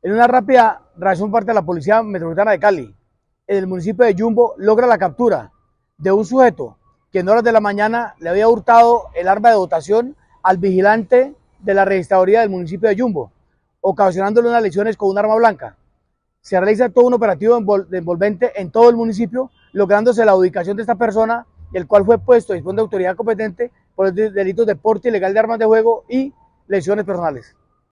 En una rápida reacción por parte de la Policía Metropolitana de Cali, en el municipio de Yumbo, logra la captura de un sujeto que en horas de la mañana le había hurtado el arma de dotación al vigilante de la registraduría del municipio de Yumbo, ocasionándole unas lesiones con un arma blanca. Se realiza todo un operativo envolvente en todo el municipio, lográndose la ubicación de esta persona, el cual fue puesto a disposición de autoridad competente por los delitos de porte ilegal de armas de fuego y lesiones personales.